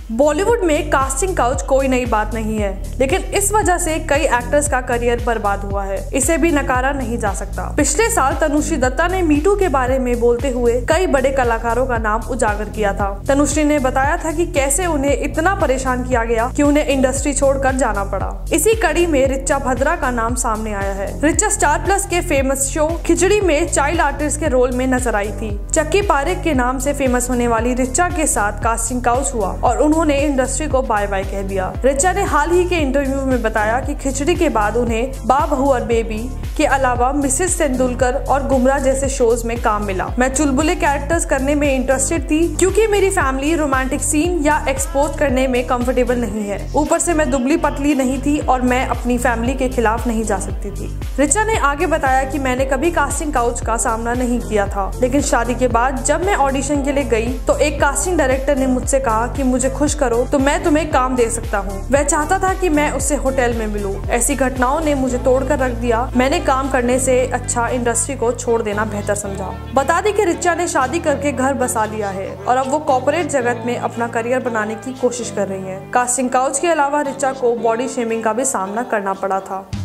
बॉलीवुड में casting couch कोई नई बात नहीं है, लेकिन इस वजह से कई एक्टर्स का करियर बर्बाद हुआ है। इसे भी नकारा नहीं जा सकता। पिछले साल तनुश्री दत्ता ने मीटू के बारे में बोलते हुए कई बड़े कलाकारों का नाम उजागर किया था। तनुश्री ने बताया था कि कैसे उन्हें इतना परेशान किया गया कि उन्हें इंडस्ट्री छोड़कर जाना पड़ा। इसी कड़ी में ऋचा भद्रा का नाम सामने आया है। ऋचा स्टार प्लस के फेमस शो खिचड़ी में चाइल्ड आर्टिस्ट के रोल में नजर आई थी। चक्की पारेख के नाम से फेमस होने वाली ऋचा के साथ कास्टिंग काउच हुआ और उन्होंने इंडस्ट्री को बाय बाय कह दिया। ऋचा ने हाल ही के इंटरव्यू में बताया कि खिचड़ी के बाद उन्हें बा बहू और बेबी के अलावा मिसेस तेंदुलकर और गुमराह जैसे शोज में काम मिला। मैं चुलबुले कैरेक्टर्स करने में इंटरेस्टेड थी क्योंकि मेरी फैमिली रोमांटिक सीन या एक्सपोज करने में कंफर्टेबल नहीं है। ऊपर से मैं दुबली पतली नहीं थी और मैं अपनी फैमिली के खिलाफ नहीं जा सकती थी। ऋचा ने आगे बताया कि मैंने कभी कास्टिंग काउच का सामना नहीं किया था, लेकिन शादी के बाद जब मैं ऑडिशन के लिए गई तो एक कास्टिंग डायरेक्टर ने मुझसे कहा कि मुझे खुश करो तो मैं तुम्हें काम दे सकता हूँ। वह चाहता था कि मैं उससे होटल में मिलूं। ऐसी घटनाओं ने मुझे तोड़कर रख दिया। मैंने काम करने से अच्छा इंडस्ट्री को छोड़ देना बेहतर समझा। बता दें कि ऋचा ने शादी करके घर बसा लिया है और अब वो कॉर्पोरेट जगत में अपना करियर बनाने की कोशिश कर रही है। कास्टिंग काउच के अलावा ऋचा को बॉडी शेमिंग का भी सामना करना पड़ा था।